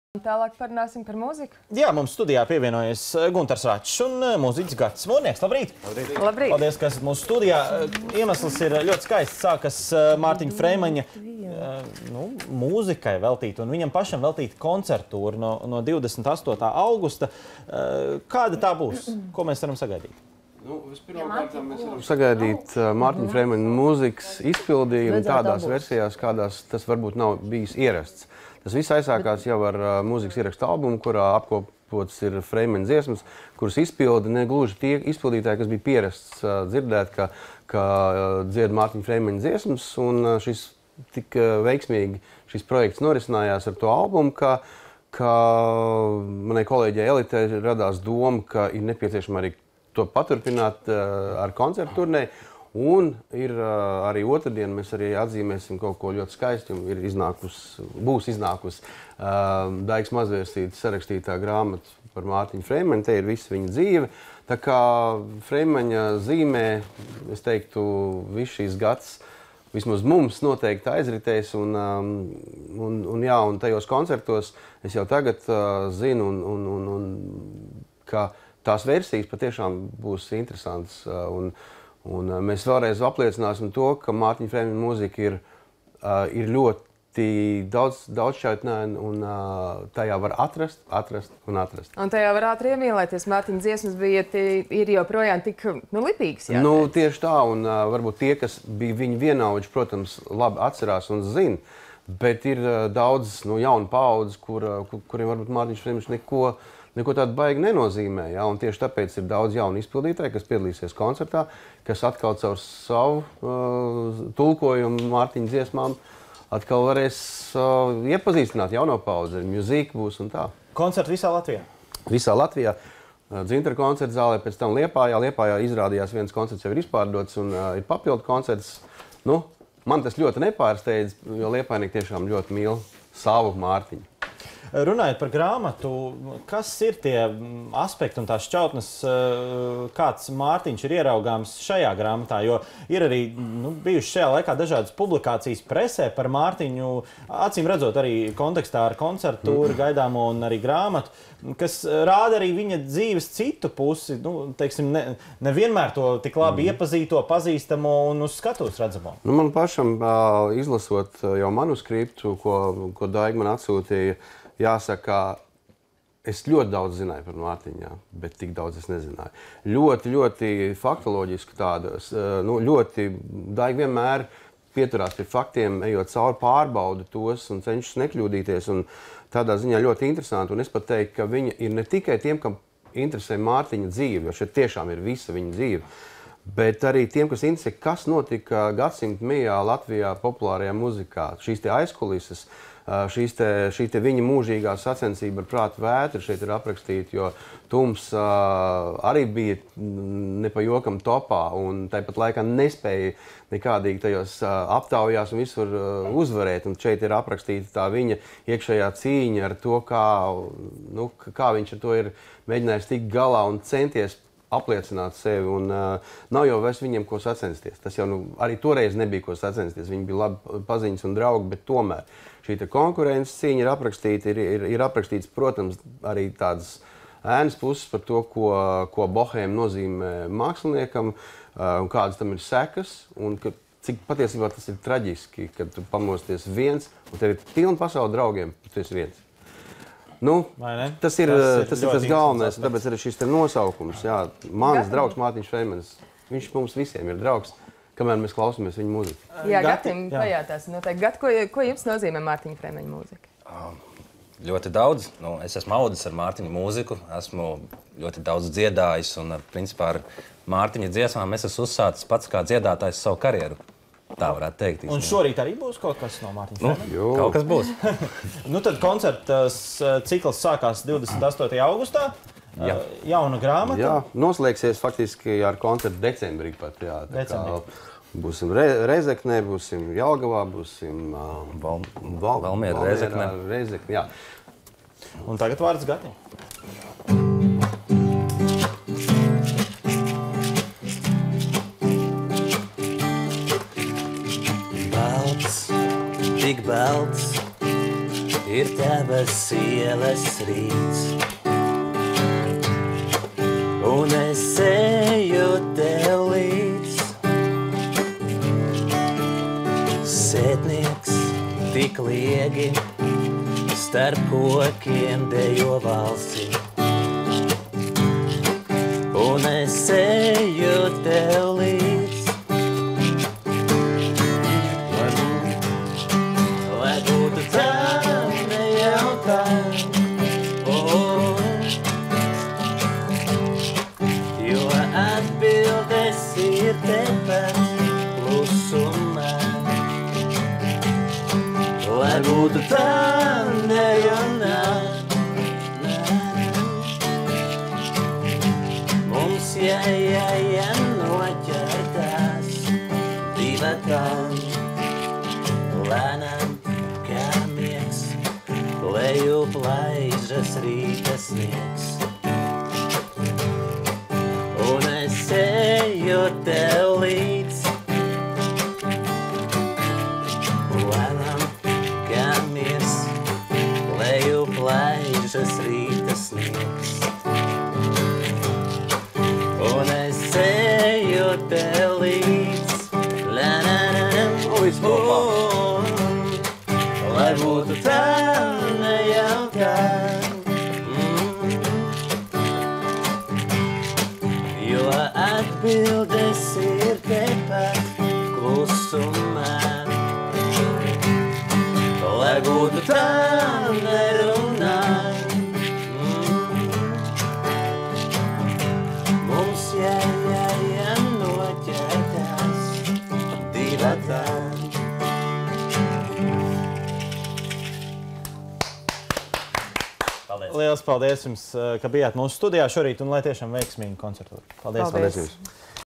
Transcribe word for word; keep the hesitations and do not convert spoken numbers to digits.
Tālāk parunāsim par mūziku. Jā, mums studijā pievienojas Guntars Račs un mūziķis Gatis Mūrnieks. Labrīt! Labrīt! Labrīt. Paldies, ka esat mūsu studijā. Iemesls ir ļoti skaists. Sākas Mārtiņa Freimaņa nu, mūzikai veltīt un viņam pašam veltīt koncertūru no, no divdesmit astotā augusta. Kāda tā būs? Ko mēs varam sagaidīt? Nu, vispirmkārt, mēs varam sagaidīt Mārtiņa Freimaņa mūzikas izpildījumu tādās versijās, kādās tas varbūt nav bijis ierasts. Tas viss aizsākās jau ar uh, mūzikas ierakstu albumu, kurā apkopots ir Freimaņa dziesmas, kuras izpilda ne gluži tie izpildītāji, kas bija pierasts uh, dzirdēt, ka, ka uh, dzied Mārtiņa Freimaņa dziesmas, un uh, šis tik uh, veiksmīgi šis projekts norisinājās ar to albumu, ka, ka manai kolēģei Elitei radās doma, ka ir nepieciešama arī to paturpināt uh, ar koncertu turnē. Un ir uh, arī otrdien mēs arī atzīmēsim kaut ko ļoti skaistu. Ir iznākus, būs iznākusi uh, Daigas Mazvērsītes sarakstītā grāmata par Mārtiņu Freimaņu. Te ir visa viņa dzīve. Tā kā Freimaņa zīmē, es teiktu, viss šīs gads vismaz mums noteikti aizritēs. Un, um, un, un, jā, un tajos koncertos es jau tagad uh, zinu, un, un, un, un, ka tās versijas patiešām būs interesantas. Uh, un, Un mēs vēlreiz apliecināsim to, ka Mārtiņa Freimaņa mūzika ir, uh, ir ļoti daudz, daudzšķautnēna un uh, tajā var atrast, atrast un atrast. Un tajā var ātri iemīlēties. Mārtiņa dziesmas bija, ir joprojām tik nu, lipīgas. Jā, nu, tieši tā, un uh, varbūt tie, kas bija viņa vienaudži, protams, labi atcerās un zina, bet ir uh, daudz nu, jaunu paudzi, kur, uh, kur, kuriem varbūt Mārtiņš Freimaņš neko Neko tādu baigi nenozīmē, ja? Un tieši tāpēc ir daudz jaunu izpildītāju, kas piedalīsies koncertā, kas atkal caur savu uh, tulkojumu Mārtiņa dziesmām atkal varēs uh, iepazīstināt jauno paudzi, mūzika būs un tā. Koncerti visā Latvijā? Visā Latvijā. Uh, Dzintara koncerta zālē, pēc tam Liepājā. Liepājā izrādījās viens koncerts jau ir izpārdots un uh, ir papildu koncerts. Nu, man tas ļoti nepārsteidz, jo liepājnieki tiešām ļoti mīl savu Mārtiņu. Runājot par grāmatu, kas ir tie aspekti un tās šķautnes, kāds Mārtiņš ir ieraugāms šajā grāmatā? Jo ir arī nu, bijuši šajā laikā dažādas publikācijas presē par Mārtiņu, acīm redzot arī kontekstā ar koncertūru gaidāmo un arī grāmatu, kas rāda arī viņa dzīves citu pusi, nu, teiksim, ne, nevienmēr to tik labi mm. iepazīto, pazīstamo un uz skatuves redzamo. Nu, man pašam, uh, izlasot jau manuskriptu, ko, ko Daiga man atsūtīja, jāsaka, es ļoti daudz zināju par Mārtiņu, jā, bet tik daudz es nezināju. Ļoti, ļoti faktoloģiski tādas, nu, ļoti Daiga vienmēr pieturās pie faktiem, ejot cauri, pārbauda tos un cenšas nekļūdīties. Un tādā ziņā ļoti interesanti. Un es pat teiktu, ka viņa ir ne tikai tiem, kam interesē Mārtiņa dzīve, jo šeit tiešām ir visa viņa dzīve, bet arī tiem, kas interesē, kas notika gadsimta mijā Latvijā populārajā muzikā, šīs te aizkulises, Šīs te, šī te viņa mūžīgā sacensība ar prātu vētru šeit ir aprakstīta, jo Tums uh, arī bija ne pa jokam topā un tāpat laikā nespēja nekādīgi tajos uh, aptaujās un visur uh, uzvarēt. Un šeit ir aprakstīta tā viņa iekšējā cīņa ar to, kā, nu, kā viņš ar to ir mēģinājis tikt galā un centies apliecināt sevi. Un, uh, nav jau vairs viņiem ko sacensties. Tas jau nu, arī toreiz nebija ko sacensties. Viņi bija labi paziņas un draugi, bet tomēr šī konkurences cīņa ir aprakstīta, ir, ir, ir aprakstīts, protams, arī tādas ēnas puses par to, ko, ko bohēma nozīmē māksliniekam, un kādas tam ir sekas, un ka, cik patiesībā tas ir traģiski, kad tu pamosties viens, un tev ir pilna pasaule draugiem, bet tu esi viens. Nu, tas ir tas, ir tas, ir tas galvenais, tāpēc arī šis te nosaukums, jā, mans draugs Mārtiņš Freimanis, viņš mums visiem ir draugs. Kamēr mēs klausāmies viņa mūziku. Jā, Gatim pajautāsim noteikti. Gat, ko, ko jums nozīmē Mārtiņa Freimaņa mūzika? Uh, ļoti daudz. Nu, es esmu audis ar Mārtiņa mūziku, esmu ļoti daudz dziedājis un ar, principā, ar Mārtiņa dziesmām es esmu uzsācis pats kā dziedātājs savu karjeru. Tā varētu teikt. Un šorīt arī būs kaut kas no Mārtiņa Freimaņa? Nu, kaut kas būs. Nu tad koncerts cikls sākās divdesmit astotajā augustā. Jā. Jauna grāmata. Jā, noslēgsies faktiski ar koncertu decembrī pat. Jā, decembrī. Būsim Re Rezeknē, būsim Jelgavā, būsim uh, Val Val Valmierā, Rezeknē. Rezeknē, jā. Un tagad vārds Gatim. Balts, tik balts, ir tavas ielas rīts. Un es eju tev līdz. Sētnieks tik liegi starp kokiem dejo valsi. Un es eju tev līdz. Lai būtu tā, nejautā, oh, jo atbildes ir tepat klusumā. Lai būtu tā, nejaunā, mums jāja noķertās divatām, lēnām kā miegs, lejup laižas rīta sniegs. Un es eju tev līdz, lēnām kā miegs, lejup laižas rīta sniegs. Un es eju tev līdz, lēnām, oh, lai būtu tā, nejautā, mm, jo atbildes ir tepat klusumā. Lai būtu tā, nerunā, mums jāja noķertās divatām. Paldies. Lielas paldies jums, ka bijāt mūsu studijā šorīt un lai tiešām veiksmīgi koncertu. Paldies. Paldies. Paldies jums.